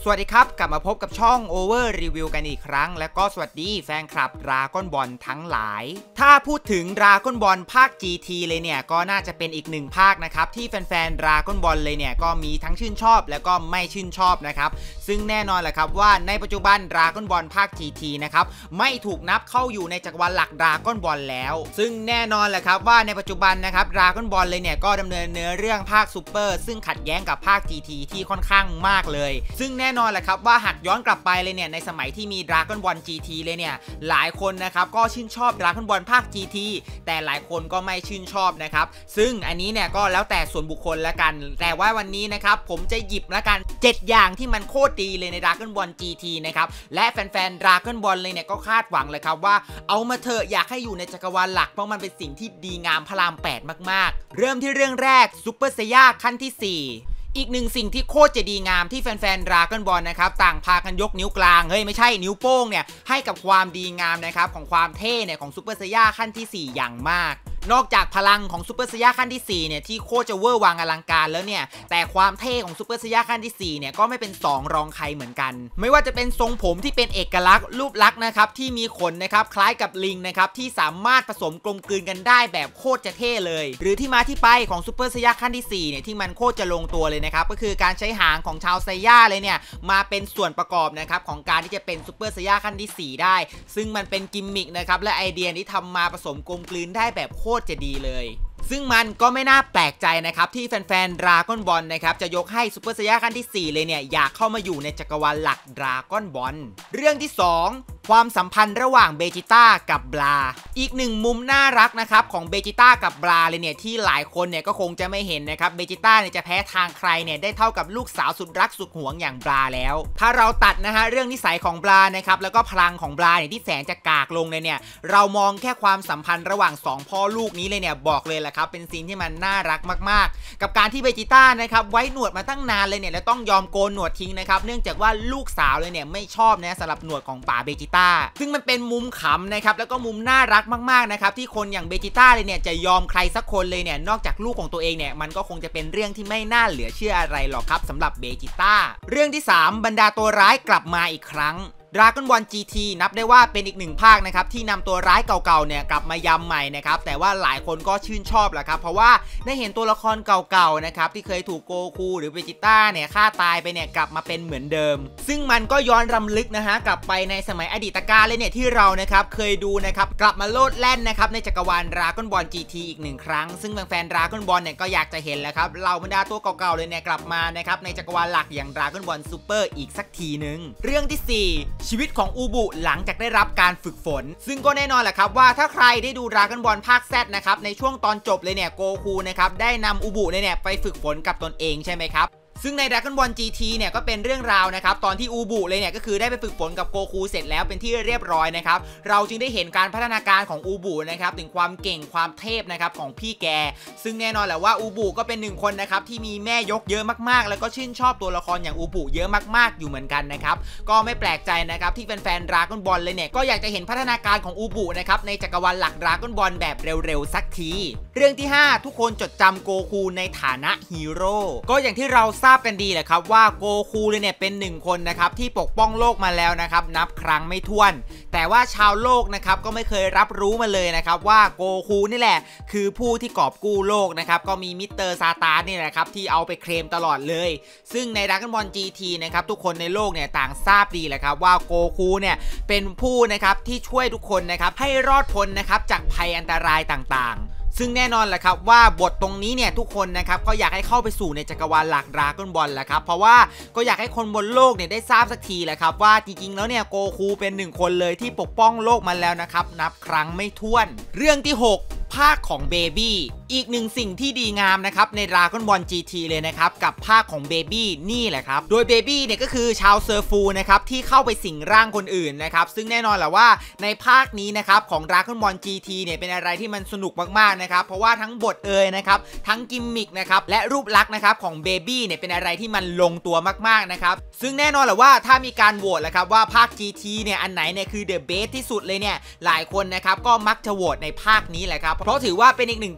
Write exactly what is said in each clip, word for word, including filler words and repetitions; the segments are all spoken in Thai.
สวัสดีครับกลับมาพบกับช่อง Over Review กันอีกครั้งและก็สวัสดีแฟนคลับ Dragon Ball ทั้งหลายถ้าพูดถึง Dragon Ball ภาค จี ที เลยเนี่ยก็น่าจะเป็นอีกหนึ่งภาคนะครับที่แฟนๆ Dragon Ball เลยเนี่ยก็มีทั้งชื่นชอบแล้วก็ไม่ชื่นชอบนะครับซึ่งแน่นอนแหละครับว่าในปัจจุบัน Dragon Ball ภาค จี ที นะครับไม่ถูกนับเข้าอยู่ในจักรวาลหลัก Dragon Ball แล้วซึ่งแน่นอนแหละครับว่าในปัจจุบันนะครับ Dragon Ball เลยเนี่ยก็ดำเนินเนื้อเรื่องภาค Super ซึ่งขัดแย้งกับภาค จี ที ที่ค่อนข้างมากเลยซึ่งแน่นอนแหละครับว่าหากย้อนกลับไปเลยเนี่ยในสมัยที่มี Dragon Ball จี ที เลยเนี่ยหลายคนนะครับก็ชื่นชอบ Dragon Ball ภาค จี ที แต่หลายคนก็ไม่ชื่นชอบนะครับซึ่งอันนี้เนี่ยก็แล้วแต่ส่วนบุคคลละกันแต่ว่าวันนี้นะครับผมจะหยิบละกันเจ็ดอย่างที่มันโคตรดีเลยใน Dragon Ball จี ที นะครับและแฟนๆ Dragon Ball เลยเนี่ยก็คาดหวังเลยครับว่าเอามาเถอะอยากให้อยู่ในจักรวาลหลักเพราะมันเป็นสิ่งที่ดีงามพระรามแปดมากๆเริ่มที่เรื่องแรกซุปเปอร์ไซย่าขั้นที่สี่อีกหนึ่งสิ่งที่โคตรจะดีงามที่แฟนๆ Dragon Ball นะครับต่างพากันยกนิ้วกลางเฮ้ยไม่ใช่นิ้วโป้งเนี่ยให้กับความดีงามนะครับของความเท่เนี่ยของซุปเปอร์ไซย่าขั้นที่สี่อย่างมากนอกจากพลังของซุปเปอร์ไซย่าขั้นที่สี่เนี่ยที่โคตรจะเวอร์วังอลังการแล้วเนี่ยแต่ความเท่ของซุปเปอร์ไซย่าขั้นที่สี่เนี่ยก็ไม่เป็นสองรองใครเหมือนกันไม่ว่าจะเป็นทรงผมที่เป็นเอกลักษณ์รูปลักษณ์นะครับที่มีขนนะครับคล้ายกับลิงนะครับที่สามารถผสมกลมกลืนกันได้แบบโคตรจะเท่เลยหรือที่มาที่ไปของซุปเปอร์ไซย่าขั้นที่สี่เนี่ยที่มันโคตรจะลงตัวเลยนะครับก็คือการใช้หางของชาวไซย่าเลยเนี่ยมาเป็นส่วนประกอบนะครับของการที่จะเป็นซุปเปอร์ไซย่าขั้นที่สี่ได้ซึ่งมันเป็นกิมมิคนะครับและไอเดียที่ทำมาผสมกลมกลืนได้แบบโคตรจะดีเลยซึ่งมันก็ไม่น่าแปลกใจนะครับที่แฟนๆ Dragon Ball นะครับจะยกให้ซุปเปอร์ไซย่าขั้นที่สี่เลยเนี่ยอยากเข้ามาอยู่ในจักรวาลหลัก Dragon Ball เรื่องที่สองความสัมพันธ์ระหว่างเบจิต้ากับบลาอีกหนึ่งมุมน่ารักนะครับของเบจิต้ากับบลาเลยเนี่ยที่หลายคนเนี่ยก็คงจะไม่เห็นนะครับเบจิต้าเนี่ยจะแพ้ทางใครเนี่ยได้เท่ากับลูกสาวสุดรักสุดหวงอย่างบลาแล้วถ้าเราตัดนะฮะเรื่องนิสัยของบลานะครับแล้วก็พลังของบลาเนี่ยที่แสนจะกากลงเลยเนี่ยเรามองแค่ความสัมพันธ์ระหว่างสองพ่อลูกนี้เลยเนี่ยบอกเลยแหละครับเป็นซีนที่มันน่ารักมากๆกับการที่เบจิต้านะครับไว้หนวดมาตั้งนานเลยเนี่ยแล้วต้องยอมโกนหนวดทิ้งนะครับเนื่องจากว่าลูกสาวเลยเนี่ยไม่ชอบนะสำหรับหนวดของป๋าเบจิต้าซึ่งมันเป็นมุมขำนะครับแล้วก็มุมน่ารักมากๆนะครับที่คนอย่างเบจิต้าเลยเนี่ยจะยอมใครสักคนเลยเนี่ยนอกจากลูกของตัวเองเนี่ยมันก็คงจะเป็นเรื่องที่ไม่น่าเหลือเชื่ออะไรหรอกครับสำหรับเบจิต้าเรื่องที่สามบรรดาตัวร้ายกลับมาอีกครั้งDragon Ball จี ที นับได้ว่าเป็นอีกหนึ่งภาคนะครับที่นำตัวร้ายเก่าๆเนี่ยกลับมายำใหม่นะครับแต่ว่าหลายคนก็ชื่นชอบแหละครับเพราะว่าได้เห็นตัวละครเก่าๆนะครับที่เคยถูกโกคูหรือเวจิต้าเนี่ยฆ่าตายไปเนี่ยกลับมาเป็นเหมือนเดิมซึ่งมันก็ย้อนรำลึกนะฮะกลับไปในสมัยอดีตกาลเลยเนี่ยที่เรานะครับเคยดูนะครับกลับมาโลดแล่นนะครับในจักรวาล Dragon Ball จี ที อีกหนึ่งครั้งซึ่งแฟนๆ Dragon Ball เนี่ยก็อยากจะเห็นแหละครับเหล่าบรรดาตัวเก่าๆเลยเนี่ยกลับมานะครับในจักรวาลหลักอย่าง Dragon Ball Super อีกสักทีนึงเรื่องที่สี่ชีวิตของอูบุหลังจากได้รับการฝึกฝนซึ่งก็แน่นอนแหละครับว่าถ้าใครได้ดู Dragon Ball ภาค Z นะครับในช่วงตอนจบเลยเนี่ยโกคูนะครับได้นำอูบุเนี่ยไปฝึกฝนกับตนเองใช่ไหมครับซึ่งใน Dragon Ball จี ที เนี่ยก็เป็นเรื่องราวนะครับตอนที่อูบุเลยเนี่ยก็คือได้ไปฝึกฝนกับโกคูเสร็จแล้วเป็นที่เรียบร้อยนะครับเราจึงได้เห็นการพัฒนาการของอูบุนะครับถึงความเก่งความเทพนะครับของพี่แกซึ่งแน่นอนแหละว่าอูบุก็เป็นหนึ่งคนนะครับที่มีแม่ยกเยอะมากๆแล้วก็ชื่นชอบตัวละครอย่างอูบุเยอะมากๆอยู่เหมือนกันนะครับก็ไม่แปลกใจนะครับที่แฟนๆ Dragon Ball เลยเนี่ยก็อยากจะเห็นพัฒนาการของอูบุนะครับในจักรวาลหลัก Dragon Ball แบบเร็วๆสักทีเรื่องที่ห้าทุกคนจดจำโกคูในฐานะฮีโร่ก็อย่างที่เราทราบกันดีแหละครับว่าโกคูเลยเนี่ยเป็นหนึ่งคนนะครับที่ปกป้องโลกมาแล้วนะครับนับครั้งไม่ถ้วนแต่ว่าชาวโลกนะครับก็ไม่เคยรับรู้มาเลยนะครับว่าโกคูนี่แหละคือผู้ที่กอบกู้โลกนะครับก็มีมิสเตอร์ซาตานนี่แหละครับที่เอาไปเคลมตลอดเลยซึ่งใน Dragon Ball จี ที นะครับทุกคนในโลกเนี่ยต่างทราบดีแหละครับว่าโกคูเนี่ยเป็นผู้นะครับที่ช่วยทุกคนนะครับให้รอดพ้นนะครับจากภัยอันตรายต่างๆซึ่งแน่นอนแหละครับว่าบทตรงนี้เนี่ยทุกคนนะครับก็อยากให้เข้าไปสู่ในจักรวาลหลัก Dragon Ball แหละครับเพราะว่าก็อยากให้คนบนโลกเนี่ยได้ทราบสักทีแหละครับว่าจริงๆแล้วเนี่ยโกคูเป็นหนึ่งคนเลยที่ปกป้องโลกมาแล้วนะครับนับครั้งไม่ถ้วนเรื่องที่หกภาคของเบบี้อีกหนึ่งสิ่งที่ดีงามนะครับใน Dragon Ball จี ที เลยนะครับกับภาคของเบบี้นี่แหละครับโดยเบบี้เนี่ยก็คือชาวเซอร์ฟูนะครับที่เข้าไปสิงร่างคนอื่นนะครับซึ่งแน่นอนแหละว่าในภาคนี้นะครับของ Dragon Ball จี ที เนี่ยเป็นอะไรที่มันสนุกมากๆนะครับเพราะว่าทั้งบทเอ่ยนะครับทั้งกิมมิกนะครับและรูปลักษณ์นะครับของเบบี้เนี่ยเป็นอะไรที่มันลงตัวมากๆนะครับซึ่งแน่นอนแหละว่าถ้ามีการโหวตแหละครับว่าภาค จี ที เนี่ยอันไหนเนี่ยคือเดอะเบสที่สุดเลยเนี่ยหลายคนนะครับก็มักจะโหวตในภาคนี้แหละครับเพราะถือว่าเป็นอีกหนึ่งภาคนะครับ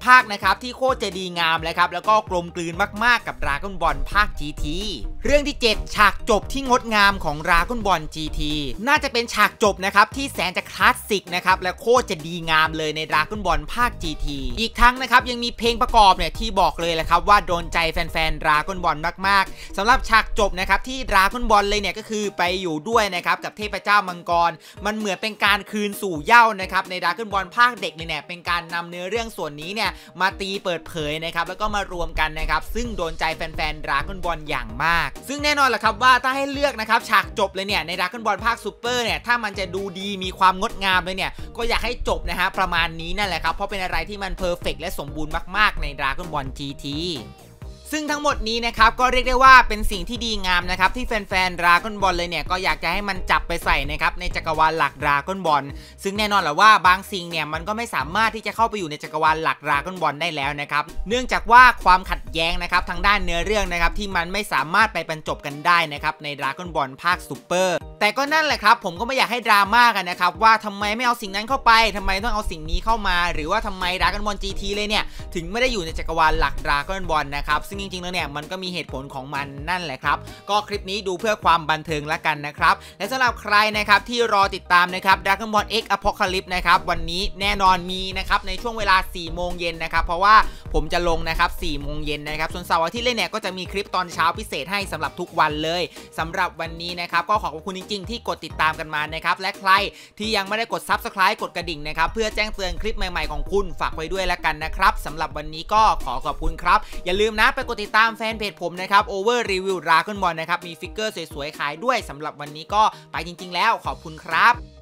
นะครับที่โคตรจะดีงามเลยครับแล้วก็กลมกลืนมากๆกับ Dragon Ball ภาค จี ที เรื่องที่เจ็ดฉากจบที่งดงามของ Dragon Ball จี ที น่าจะเป็นฉากจบนะครับที่แสนจะคลาสสิกนะครับและโคตรจะดีงามเลยใน Dragon Ball ภาค จี ที อีกทั้งนะครับยังมีเพลงประกอบเนี่ยที่บอกเลยแหละครับว่าโดนใจแฟนๆ Dragon Ball มากๆสำหรับฉากจบนะครับที่ Dragon Ball เลยเนี่ยก็คือไปอยู่ด้วยนะครับกับเทพเจ้ามังกรมันเหมือนเป็นการคืนสู่เหย้านะครับใน Dragon Ball ภาคเด็กเนี่ยเป็นการนำเนื้อเรื่องส่วนนี้เนี่ยมาตีเปิดเผยนะครับแล้วก็มารวมกันนะครับซึ่งโดนใจแฟนๆ Dragon Ball อย่างมากซึ่งแน่นอนแหละครับว่าถ้าให้เลือกนะครับฉากจบเลยเนี่ยใน Dragon Ball ภาคซูเปอร์เนี่ยถ้ามันจะดูดีมีความงดงามเลยเนี่ยก็อยากให้จบนะฮะประมาณนี้นั่นแหละครับเพราะเป็นอะไรที่มันเพอร์เฟกต์และสมบูรณ์มากๆใน Dragon Ball จี ที ซึ่งทั้งหมดนี้นะครับก็เรียกได้ว่าเป็นสิ่งที่ดีงามนะครับที่แฟนๆ Dragon Ball เลยเนี่ยก็อยากจะให้มันจับไปใส่นะครับในจักรวาลหลัก Dragon Ball ซึ่งแน่นอนแหละว่าบางสิ่งเนี่ยมันก็ไม่สามารถที่จะเข้าไปอยู่ในจักรวาลหลัก Dragon Ball ได้แล้วนะครับเนื่องจากว่าความขัดแย้งนะครับทางด้านเนื้อเรื่องนะครับที่มันไม่สามารถไปบรรจบกันได้นะครับใน Dragon Ball ภาคซูเปอร์แต่ก็นั่นแหละครับผมก็ไม่อยากให้ดราม่ากันนะครับว่าทำไมไม่เอาสิ่งนั้นเข้าไปทำไมต้องเอาสิ่งนี้เข้ามาหรือว่าทำไม Dragon Ball จี ที เลยเนี่ยถึงไม่ได้อยู่ในจักรวาลหลัก Dragon Ball นะครับซึ่งจริงๆแล้วเนี่ยมันก็มีเหตุผลของมันนั่นแหละครับก็คลิปนี้ดูเพื่อความบันเทิงละกันนะครับและสำหรับใครนะครับที่รอติดตามนะครับ Dragon Ball X Apocalypse นะครับวันนี้แน่นอนมีนะครับในช่วงเวลาสี่โมงเย็นนะครับเพราะว่าผมจะลงนะครับสี่โมงเย็นนะครับส่วนเสาร์อาทิตย์เลยเนี่ยก็จะมีคลิปตอนเช้าพิเศษให้สำหรับทุกวันเลยสำหรับวันนี้นะครับก็ขอบคุณจริงๆที่กดติดตามกันมานะครับและใครที่ยังไม่ได้กด ซับสไครบ์ กดกระดิ่งนะครับเพื่อแจ้งเตือนคลิปใหม่ๆของคุณฝากไว้ด้วยละกันนะครับสำหรับวันนี้ก็ขอขอบคุณครับอย่าลืมนะไปกดติดตามแฟนเพจผมนะครับ Over Review Dragon Ball นะครับมีฟิกเกอร์สวยๆขายด้วยสำหรับวันนี้ก็ไปจริงๆแล้วขอบคุณครับ